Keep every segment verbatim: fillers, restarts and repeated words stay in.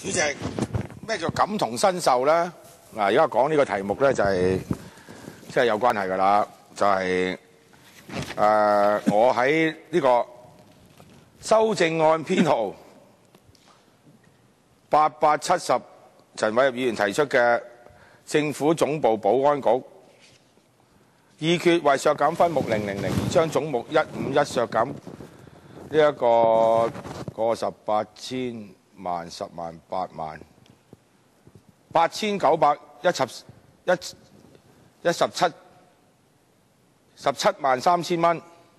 主席，咩叫感同身受咧？嗱，而家講呢個題目咧就係即係有關係㗎啦，就係、是、誒、呃、我喺呢個修正案編號八百七十，陳偉業議員提出嘅政府總部保安局議決為削減分目零零零而將總目一五一削減呢一個個十八千萬十萬八萬八千九百一十一一十七十七萬三千蚊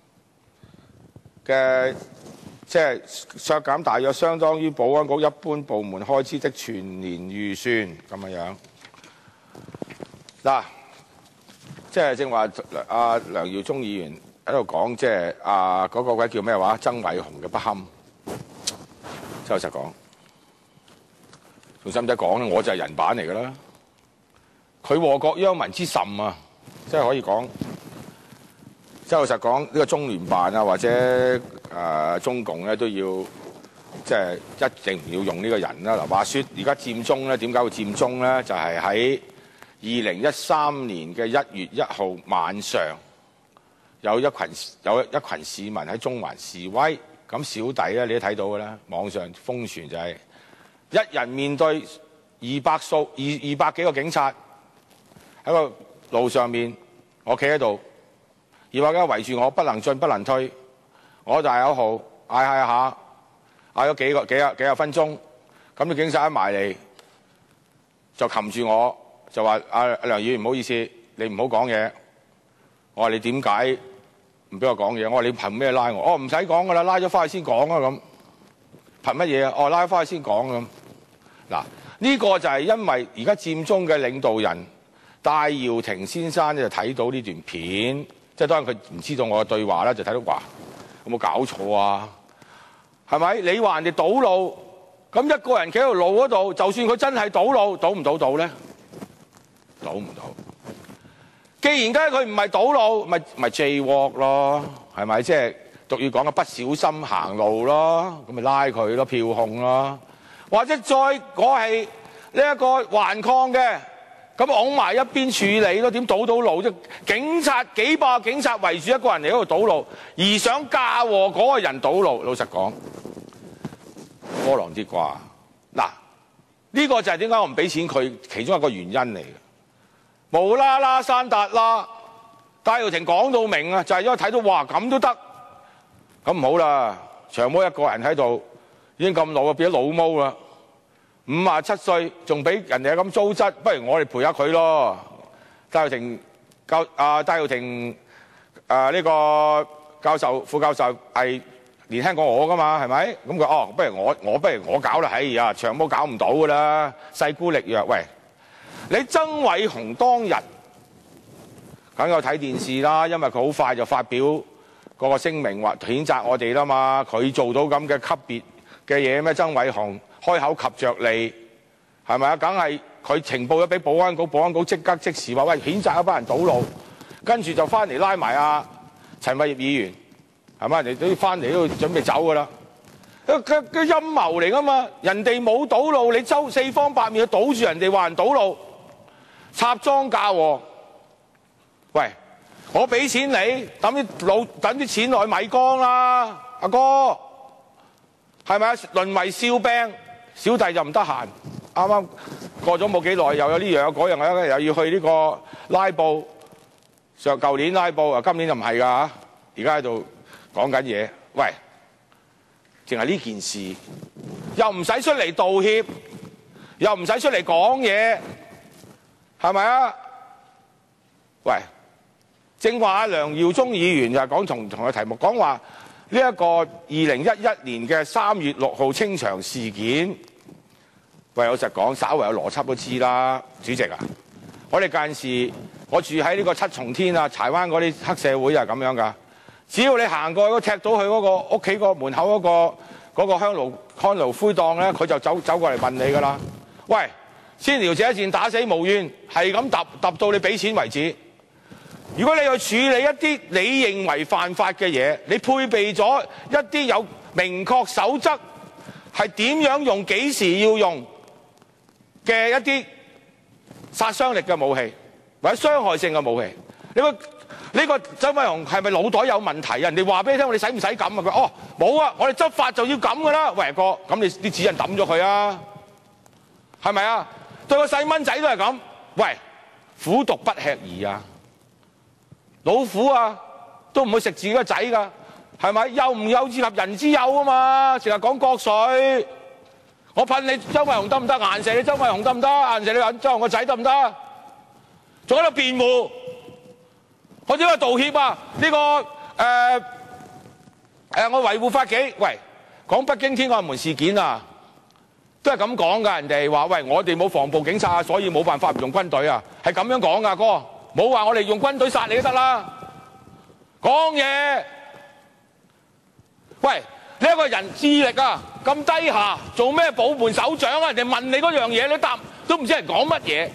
嘅，即係削減大約相當於保安局一般部門開支的全年預算咁樣樣。嗱，即係正話阿梁耀忠議員喺度講，即係啊嗰個位叫咩話？曾偉雄嘅不堪。即係老實講，仲使唔使講咧？我就係人版嚟㗎啦。佢禍國殃民之甚啊！即係可以講，即係老實講，呢個中聯辦啊，或者誒、呃、中共咧，都要即係一定唔要用呢個人啦。嗱，話説而家佔中咧，點解會佔中咧？就係喺二零一三年嘅一月一號晚上，有一群有一群市民喺中環示威。咁小弟咧，你都睇到㗎啦，網上瘋傳就係一人面對二百數二二百幾個警察喺個路上面，我企喺度，二百幾個圍住我，不能進不能退，我大口號嗌嗌下，嗌咗幾個幾廿幾廿分鐘，咁啲警察一埋嚟就擒住我，就話阿梁議員唔好意思，你唔好講嘢。我話你點解唔俾我講嘢？我話你憑咩拉我？哦，唔使講噶啦，拉咗翻去先講啊咁。憑乜嘢啊？哦，拉咗翻去先講咁。嗱，呢個就係因為而家佔中嘅領導人戴耀廷先生就睇到呢段片，即係當然佢唔知道我嘅對話啦，就睇到話有冇搞錯啊？係咪？你話人哋堵路，咁一個人企喺條路嗰度，就算佢真係堵路，堵唔堵到咧？堵唔到。既然咧佢唔係堵路，咪咪 jaywalk 咯，係咪？即係俗語講嘅不小心行路咯，咁咪拉佢咯，票控咯。或者再我係呢一個橫抗嘅，咁拱埋一邊處理咯。點堵到路啫？警察幾百個警察圍住一個人嚟喺度堵路，而想嫁禍嗰個人堵路。老實講，波浪啲啩。嗱，呢個就係點解我唔俾錢佢其中一個原因嚟嘅。無啦啦山達啦，戴耀廷講到明啊，就係因為睇到哇咁都得，咁唔好啦。長毛一個人喺度已經咁老啊，變咗老毛啦，五啊七歲仲俾人哋咁糟質，不如我哋陪下佢咯。戴耀廷教啊，戴耀廷啊呢個教授副教授係年輕過我噶嘛，係咪？咁佢哦，不如我我不如我搞啦，哎呀，長毛搞唔到噶啦，勢孤力弱，喂。你曾偉雄當日梗有睇電視啦，因為佢好快就發表嗰個聲明，話譴責我哋啦嘛。佢做到咁嘅級別嘅嘢咩？曾偉雄開口及着脷，係咪啊？梗係佢呈報咗俾保安局，保安局即刻即時話喂，譴責一班人堵路，跟住就翻嚟拉埋阿陳偉業議員，係咪？人哋都翻嚟都準備走噶啦。個個個陰謀嚟噶嘛？人哋冇堵路，你周四方八面去堵住人哋，話人堵路。插贓嫁禍，喂！我俾錢你，抌啲老等啲錢落去米缸啦，阿哥，係咪啊？淪為笑柄，小弟就唔得閒。啱啱過咗冇幾耐，又有呢樣嗰樣，又要去呢個拉布。上舊年拉布啊，今年就唔係㗎嚇。而家喺度講緊嘢，喂！淨係呢件事，又唔使出嚟道歉，又唔使出嚟講嘢。係咪啊？喂，正話梁耀忠議員就係講同同嘅題目，講話呢一個二零一一年嘅三月六號清場事件。喂，老實講，稍為有邏輯都知啦，主席啊！我哋嗰陣時，我住喺呢個七重天啊，柴灣嗰啲黑社會係咁樣㗎。只要你行過去，踢到佢嗰個屋企個門口嗰個嗰個香爐香爐灰檔咧，佢就走走過嚟問你㗎啦。喂！先撩者一箭打死無怨，係咁揼揼到你俾錢為止。如果你去處理一啲你認為犯法嘅嘢，你配備咗一啲有明確守則，係點樣用、幾時要用， 嘅一啲殺傷力嘅武器，或者傷害性嘅武器。你個呢個周偉雄係咪腦袋有問題啊？人哋話俾你聽，我哋使唔使咁啊？佢哦冇啊，我哋執法就要咁噶啦。喂哥，咁你啲指引抌咗佢啊？係咪啊？對個細蚊仔都係咁。喂，虎毒不吃兒啊！老虎啊，都唔會食自己個仔噶，係咪？幼唔幼之合人之幼啊嘛，成日講國粹。我噴你周偉雄得唔得？顏射你周偉雄得唔得？顏射你周偉雄個仔得唔得？仲喺度辯護，我點解道歉啊？呢、這個誒誒、呃呃，我維護法紀。喂，講北京天安門事件啊，都係咁講噶。人哋話喂，我哋冇防暴警察，所以冇辦法唔用軍隊啊，係咁樣講噶，哥，冇話我哋用軍隊殺你都得啦。講嘢，喂，你一個人智力啊咁低下，做咩保門首長啊？人哋問你嗰樣嘢，你答都唔知人講乜嘢。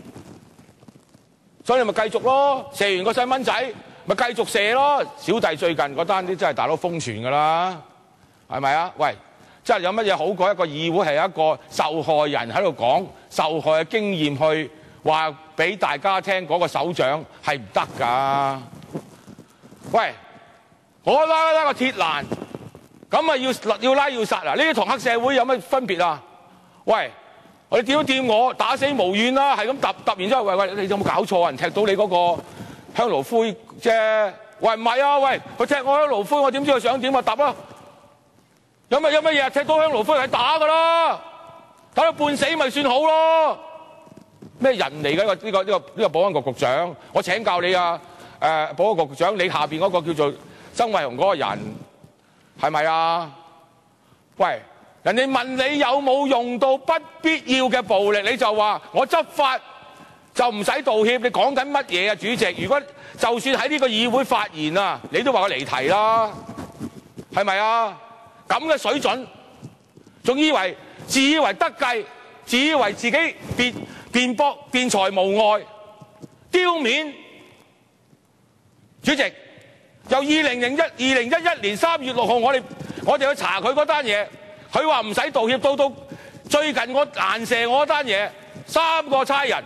所以你咪繼續咯，射完個細蚊仔咪繼續射咯。小弟最近嗰單啲真係大佬瘋傳㗎啦，係咪啊？喂，真係有乜嘢好過一個議會係一個受害人喺度講受害嘅經驗去話俾大家聽嗰個首長係唔得㗎？喂，我拉拉個鐵欄，咁啊要要拉要殺啊！呢啲同黑社會有乜分別啊？喂！你掂都掂我，打死無怨啦，係咁揼揼完之後，喂喂，你有冇搞錯啊？人踢到你嗰個香爐灰啫，喂唔係啊，喂佢踢我香爐灰，我點知佢想點啊？揼啊！有乜有乜嘢？踢到香爐灰係打噶啦，打到半死咪算好咯。咩人嚟嘅呢個呢個呢個呢個保安局局長？我請教你啊，誒保安局局長，你下邊嗰個叫做曾偉雄嗰個人係咪啊？喂！人哋問你有冇用到不必要嘅暴力，你就話我執法就唔使道歉。你講緊乜嘢啊，主席？如果就算喺呢個議會發言啊，你都話我離題啦，係咪啊？咁嘅水準，仲以為自以為得計，自以為自己辯辯駁辯才無礙，丟面。主席，由二零零一二零一一年三月六號，我哋我哋去查佢嗰單嘢。佢話唔使道歉，到到最近我顏射我嗰單嘢，三個差人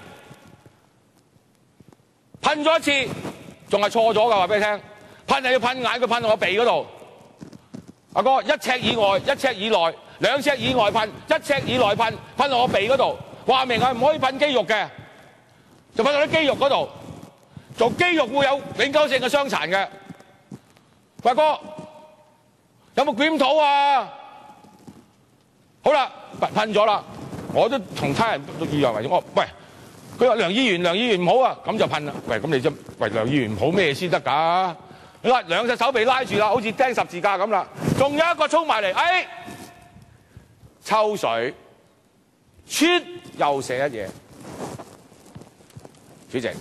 噴咗一次，仲係錯咗㗎，話俾你聽，噴係要噴眼，佢噴到我鼻嗰度。阿哥，一尺以外、一尺以內、兩尺以外噴，一尺以內噴，噴到我鼻嗰度，話明係唔可以噴肌肉嘅，就噴到啲肌肉嗰度，做肌肉會有永久性嘅傷殘嘅。阿哥，有冇檢討啊？好啦，噴咗啦，我都同他人都以為為我喂，佢話梁議員梁議員唔好啊，咁就噴啦。喂，咁你真喂梁議員唔好咩先得㗎？你話兩隻手被拉住啦，好似釘十字架咁啦，仲有一個衝埋嚟，哎，抽水，啜又射一嘢。主席，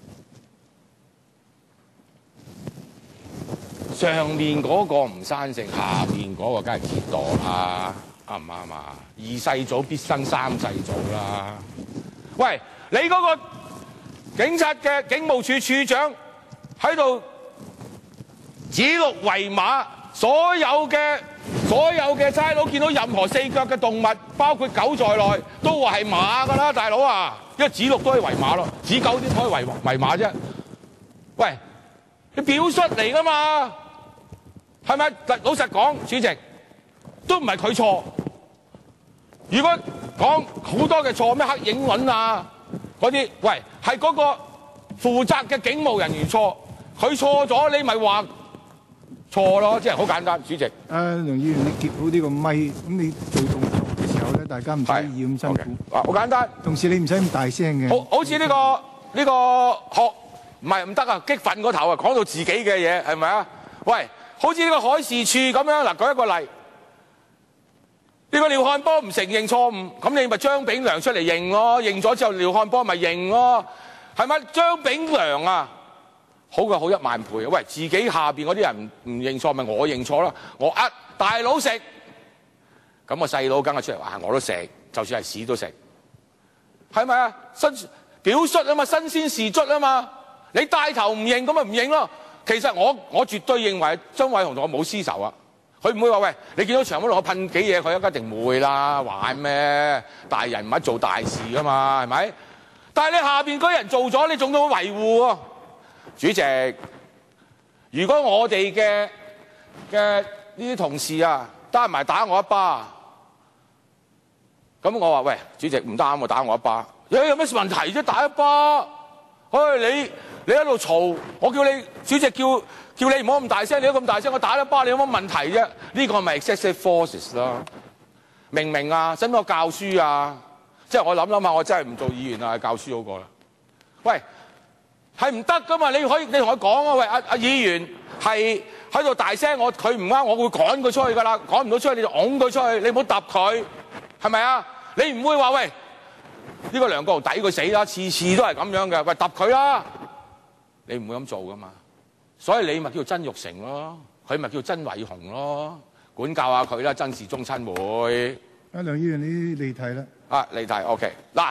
上面嗰個唔生性，下面嗰個梗係折墮啦。啱唔啱啊？二世祖必生三世祖啦！喂，你嗰個警察嘅警務處處長喺度指鹿為馬，所有嘅所有嘅差佬見到任何四腳嘅動物，包括狗在內，都話係馬㗎啦，大佬啊！因為指鹿都可以為馬咯，指狗點可以為為馬啫？喂，你表述嚟㗎嘛？係咪？老實講，主席。都唔係佢錯。如果講好多嘅錯，咩黑影論啊嗰啲，喂，係嗰個負責嘅警務人員錯，佢錯咗，你咪話錯咯，即係好簡單，主席。誒， 梁議員，你夾好呢個咪，咁你做動作嘅時候咧，大家唔使要咁辛苦。 啊，好簡單。同時你唔使咁大聲嘅。好，好似呢個呢個學唔係唔得啊，激憤嗰頭啊，講到自己嘅嘢係咪啊？喂，好似呢個海事處咁樣嗱，舉一個例。呢個廖漢波唔承認錯誤，咁你咪張炳良出嚟認咯，認咗之後廖漢波咪認咯，係咪？張炳良啊，好過好一萬倍。喂，自己下邊嗰啲人唔唔認錯，咪我認錯啦，我呃大佬食，咁個細佬梗係出嚟話我都食，就算係屎都食，係咪啊？新表述啊嘛，新鮮事卒啊嘛，你帶頭唔認咁咪唔認咯。其實我我絕對認為張偉雄同我冇私仇啊。 佢唔會話喂，你見到長毛龍我噴幾嘢佢，一定唔會啦，玩咩？大人物做大事噶嘛，係咪？但係你下邊嗰人做咗，你仲都維護喎。主席，如果我哋嘅嘅呢啲同事啊，單埋打我一巴，咁我話喂，主席唔啱喎，打我一巴，有有咩問題啫？打一巴，唉，你你喺度嘈，我叫你主席叫叫你唔好咁大聲，你都咁大聲，我打一巴，你有乜問題啫？呢個咪 excessive forces 咯，明唔明啊？使唔使我教書啊？即係我諗諗下，我真係唔做議員啦，教書好過啦。喂，係唔得噶嘛？你可以你同佢講啊，喂，阿阿議員係喺度大聲，我佢唔啱，我會趕佢出去噶啦，趕唔到出去你就擁佢出去，你唔好揼佢，係咪啊？你唔會話喂呢個梁國雄抵佢死啦，次次都係咁樣嘅，喂揼佢啦，你唔會咁做噶嘛？所以你咪叫曾鈺成咯，佢咪叫曾偉雄咯，管教下佢啦，曾氏宗親會。 阿梁議員，你離題啦。 啊，離題 OK 嗱，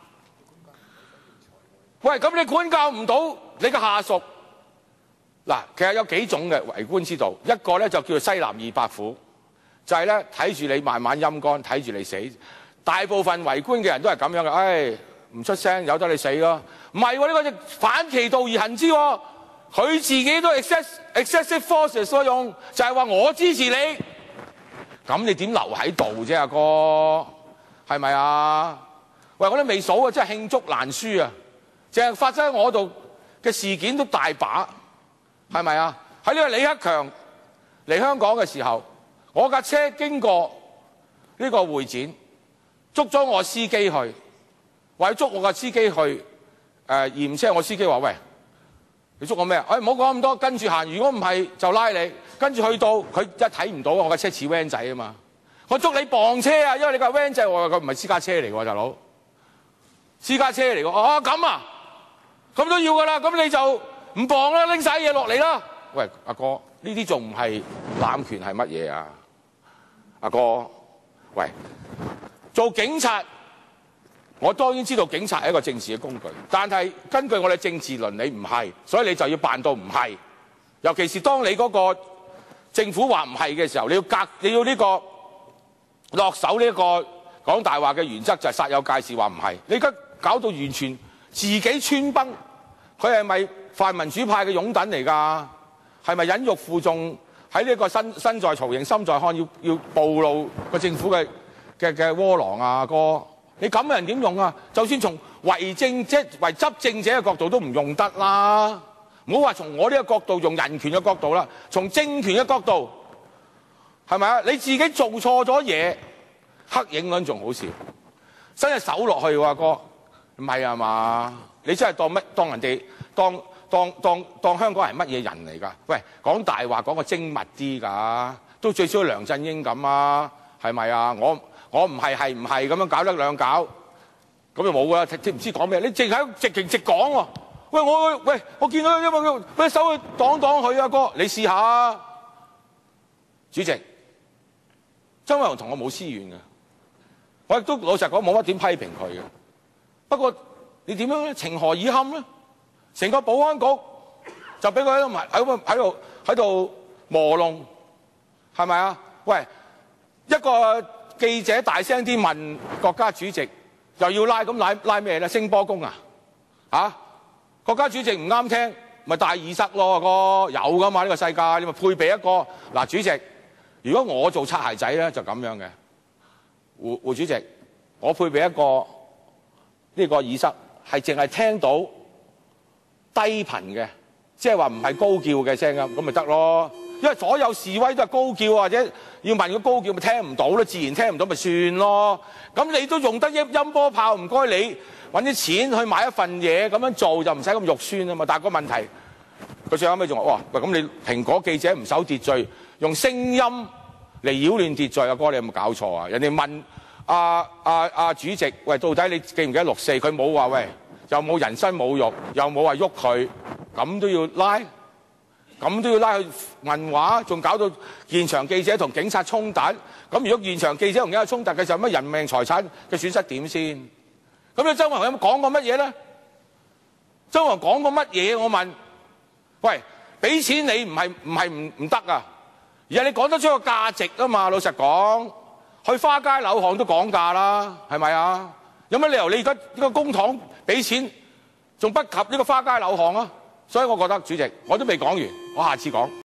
喂，咁你管教唔到你嘅下屬嗱，其實有幾種嘅為官之道，一個咧就叫做西南二伯虎，就係咧睇住你慢慢陰乾，睇住你死。大部分為官嘅人都係咁樣嘅，唉，唔出聲，由得你死咯。唔係喎，呢個就反其道而行之喎，佢自己都 excess excessive forces 所用，就係話我支持你，咁你點留喺度啫，阿哥？係咪啊？喂，我都未數啊，真係罄竹難書啊！淨係發生喺我度嘅事件都大把，係咪啊？喺呢個李克強嚟香港嘅時候，我架車經過呢個會展，捉咗我司機去，話要捉我架司機去誒驗車，我司機話：喂，你捉我咩啊？哎，唔好講咁多，跟住行。如果唔係就拉你。跟住去到佢一睇唔到，我架車似 van 仔啊嘛。我捉你磅車啊，因為你架 van 仔，我話佢唔係私家車嚟喎，大佬，私家車嚟喎。哦，咁啊，咁都要噶啦，咁你就唔磅啦，拎晒嘢落嚟啦。喂，阿哥，呢啲仲唔係濫權係乜嘢啊？阿哥，喂，做警察，我當然知道警察係一個政治嘅工具，但係根據我哋政治倫理唔係，所以你就要扮到唔係。尤其是當你嗰個政府話唔係嘅時候，你要隔，你要呢個落手呢一個講大話嘅原則，就係煞有介事話唔係。你而家搞到完全自己穿崩，佢係咪泛民主派嘅擁躉嚟㗎？係咪忍辱負重喺呢個身身在曹營心在漢，要要暴露個政府嘅嘅嘅窩囊啊？哥，你咁嘅人點用啊？就算從為政即係為執政者嘅角度都唔用得啦。唔好話從我呢個角度，用人權嘅角度啦，從政權嘅角度，係咪啊？你自己做錯咗嘢，黑影嗰仲好笑，伸隻手落去喎，哥，唔係啊嘛？你真係當乜？當人哋當當當當香港係乜嘢人嚟㗎？喂，講大話講個精密啲㗎，都最少梁振英咁啊，係咪啊？我我唔係係唔係咁樣搞得兩搞，咁就冇㗎啦，唔知講咩？你淨係直情直講喎。喂，我喂我見到因為佢佢手去擋擋佢啊，哥，你試下啊！主席，曾偉雄同我冇私怨嘅，我亦都老實講冇乜點批評佢嘅。不過你點樣咧？情何以堪咧？成個保安局就俾佢喺度埋喺度喺度喺度磨弄，係咪啊？喂，一個記者大聲啲問國家主席，又要拉咁拉拉咩咧？聲波功啊？啊？國家主席唔啱聽，咪大耳塞咯，哥，有噶嘛呢個世界，你咪配備一個嗱。主席，如果我做擦鞋仔咧，就咁樣嘅。胡胡主席，我配備一個呢個耳塞，係淨係聽到低頻嘅，即係話唔係高叫嘅聲音，咁咪得咯。因為所有示威都係高叫，或者要問佢高叫，咪聽唔到咯，自然聽唔到咪算咯。咁你都用得音音波炮，唔該你。揾啲錢去買一份嘢，咁樣做就唔使咁肉酸啊嘛！但係個問題，佢最後尾仲話：哇，喂，咁你蘋果記者唔守秩序，用聲音嚟擾亂秩序啊！哥，你有冇搞錯啊？人哋問阿阿阿主席：喂，到底你記唔記得六四？佢冇話喂，又冇人身侮辱，又冇話喐佢，咁都要拉，咁都要拉去問話，仲搞到現場記者同警察衝突。咁如果現場記者同警察衝突嘅時候，乜人命財產嘅損失點先？咁你曾偉雄有冇講過乜嘢咧？曾偉雄講過乜嘢？我問，喂，俾錢你唔係唔係唔唔得啊？ 而係你講得出個價值啊嘛。老實講，去花街柳巷都講價啦，係咪啊？有乜理由你而家呢個公帑俾錢仲不及呢個花街柳巷啊？所以我覺得主席，我都未講完，我下次講。